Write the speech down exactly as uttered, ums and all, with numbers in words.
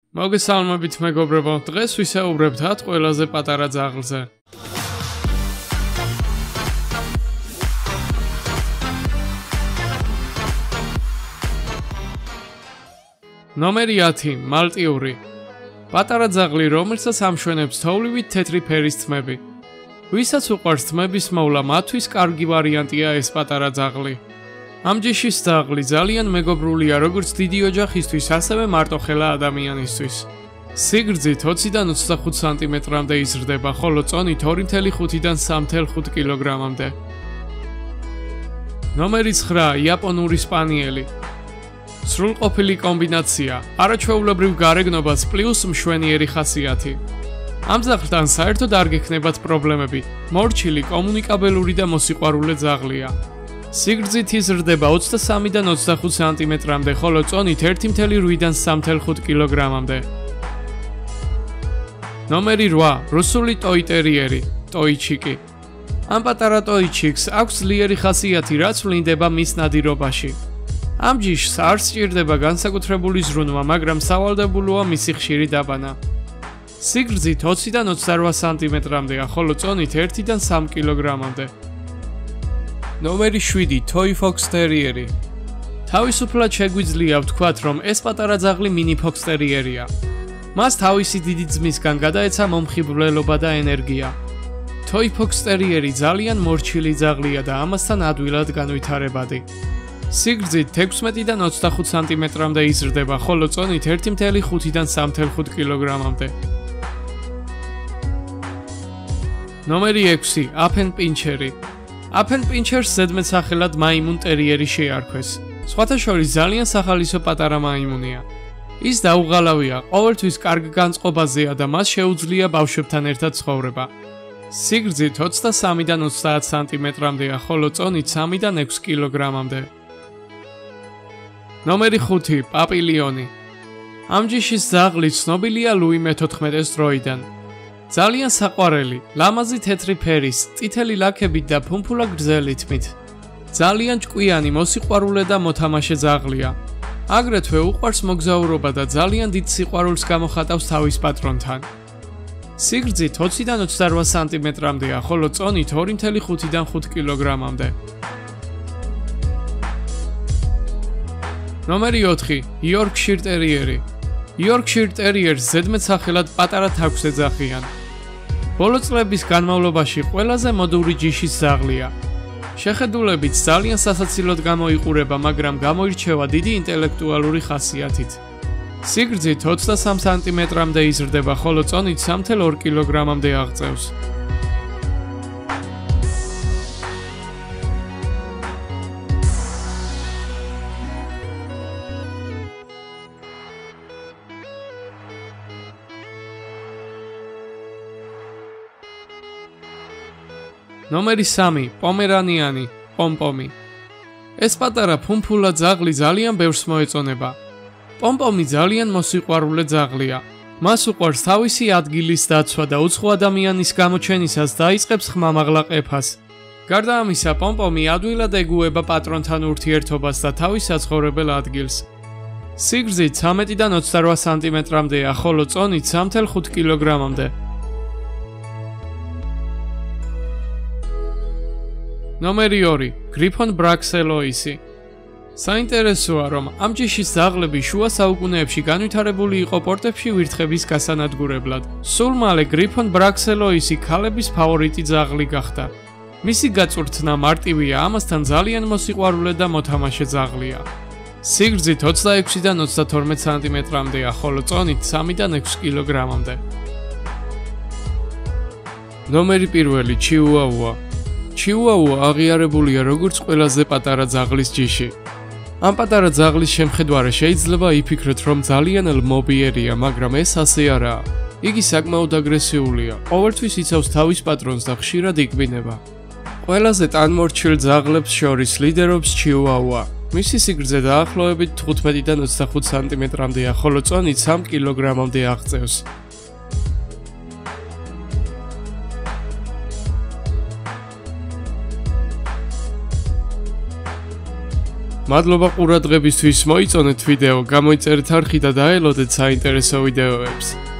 მოგესალმებით მეგობრებო, დღეს ვისაუბრებთ ყველაზე პატარა ძაღლზე. ნომერი ათი, მალტიური. პატარა ძაღლი, რომელსაც ამშვენებს თოვლივით თეთრი ფერის თმები. ვისაც უყვარს თმების მოვლა, მათთვის კარგი ვარიანტია ეს პატარა ძაღლი. ამ ჯიშის ძაღლი ძალიან მეგობრულია როგორც დიდი ოჯახისთვის, ასევე მარტოხელა ადამიანისთვის. სიგრძით ოციდან ოცდახუთ სანტიმეტრამდე იზრდება, ხოლო წონით ორი ფاصლე ხუთიდან სამი ფაصლე ხუთი კილოგრამამდე. ნომერი ცხრა, იაპონური სპანიელი. სრულყოფილი კომბინაცია, არაჩვეულებრივ გარეგნობას პლუს მშვენიერი ხასიათი. ამ ძაღლთან საერთოდ არ გექნებათ პრობლემები. მორჩილი, კომუნიკაბელური და მოსიყვარულე ძაღლია. სიგრძით იზრდება ოცდასამიდან ოცდახუთ სანტიმეტრამდე, ხოლო წონით ერთი ფاصლე რვიდან სამი ფაصლე ხუთი კილოგრამამდე. ნომერი რვა, რუსული ტოიტერიერი, ტოიჩიკი. ამ პატარა ტოიჩიკს აქვს ძლიერი ხასიათი, რაც ვლინდება მის ნადირობაში. ამ ჯიშს არ სჭირდება განსაკუთრებული ზრუნვა, მაგრამ სავალდებულოა მისი ხშირი დაბანა. სიგრძით ოციდან ოცდარვა სანტიმეტრამდეა, ხოლო წონით ერთიდან სამი კილოგრამამდე. ნომერი შვიდი, თოი ფოქსტერიერი. თავისუფლად შეგვიძლია ვთქვათ, რომ ეს პატარა ძაღლი მინი ფოქსტერიერია. მას თავისი დიდი ძმისგან გადაეცა მომხიბვლელობა და ენერგია. თოი ფოქსტერიერი ძალიან მორჩილი ძაღლია და ამასთან ადვილად განვითარებადი. სიგრძით ექვსმეტიდან ოცდახუთ სანტიმეტრამდე იზრდება, ხოლო წონით ერთი ფاصლე ხუთიდან სამი ფაصლე ხუთი კილოგრამამდე. ნომერი ექვსი, აფენპინჩერი. აფენპინჩერს ზედმეტსახელად მაიმუნ ტერიერი შეარქვეს. სხვათა შორის ძალიან სახალისო პატარა მაიმუნია. ის დაუღალავია, ყოველთვის კარგ განწყობაზეა და მას შეუძლია ბავშვებთან ერთად ცხოვრება. სიგრძით ოცდასამიდან ოცდაათ სანტიმეტრამდეა, ხოლო წონით სამიდან ექვსი კილოგრამამდე. ნომერი ხუთი, პაპილიონი. ამ ჯიშის ძაღლი ცნობილია ლუი მეთოთხმეტეს დროიდან. ძალიან საყვარელი, ლამაზი თეთრი ფერის, წითელი ლაქებით და ფუმფულა გრძელი თმით. ძალიან ჭკვიანი, მოსიყვარულე და მოთამაშე ძაღლია. აგრეთვე უყვარს მოგზაურობა და ძალიან დიდ სიყვარულს გამოხატავს თავის პატრონთან. სიგრძით ოციდან ოცდარვა სანტიმეტრამდეა, ხოლო წონით ორი ფاصლე ხუთიდან ხუთი კილოგრამამდე. ნომერი ოთხი, იორკშირ ტერიერი. იორკშირ ტერიერს ზედმეტსახელად პატარა თაგვს ეძახიან. ბოლო წლების განმავლობაში ყველაზე მოდური ჯიშის ძაღლია. შეხედულებით ძალიან სასაცილოდ გამოიყურება, მაგრამ გამოირჩევა დიდი ინტელექტუალური ხასიათით. სიგრძით ოცდასამი სანტიმეტრამდე იზრდება, ხოლო წონით სამი ფاصლე ორი კილოგრამამდე აღწევს. ნომერი სამი, პომერანიანი, პომპომი. ეს პატარა ფუმფულა ძაღლი ძალიან ბევრს მოეწონება. პომპომი ძალიან მოსიყვარულე ძაღლია. მას უყვარს თავისი ადგილის დაცვა და უცხო ადამიანის გამოჩენისას დაიწყებს ხმამაღლა ყეფას. გარდა ამისა, პომპომი ადვილად ეგუება პატრონთან ურთიერთობას და თავის საცხოვრებელ ადგილს. სიგრძით ცამეტიდან ოცდარვა სანტიმეტრამდეა, ხოლო წონით სამი ფاصლე ხუთი კილოგრამამდე. ნომერი ორი, გრიფონ ბრაქსელოისი. საინტერესოა, რომ ამ ჯიშის ძაღლები შუა საუკუნეებში განვითარებული იყო პორტებში ვირთხების გასანადგურებლად. სულ მალე გრიფონ ბრაქსელოისი ქალების ფავორიტი ძაღლი გახდა. მისი გაწვრთნა მარტივია, ამასთან ძალიან მოსიყვარულე და მოთამაშე ძაღლია. სიგრძით ოცდაექვსიდან ოცდათორმეტ სანტიმეტრამდეა, ხოლო წონით სამიდან ექვსი კილოგრამამდე. ნომერი პირველი, ჩიუაუა. ჩიუაუა აღიარებულია როგორც ყველაზე პატარა ძაღლის ჯიში. ამ პატარა ძაღლის შემხედვარე შეიძლება იფიქროთ, რომ ძალიან ლმობიერია, მაგრამ ეს ასე არაა. იგი საკმაოდ აგრესიულია, ყოველთვის იცავს თავის პატრონს და ხშირად იკბინება. ყველაზე ტანმორჩილ ძაღლებს შორის ლიდერობს ჩიუაუა. მისი სიგრძე დაახლოებით თხუთმეტიდან ოცდახუთ სანტიმეტრამდეა, ხოლო წონით სამი კილოგრამამდე აღწევს. მადლობა ყურადღებისთვის, მოიწონეთ ვიდეო, გამოიწერეთ არხი და დაელოდეთ საინტერესო ვიდეოებს.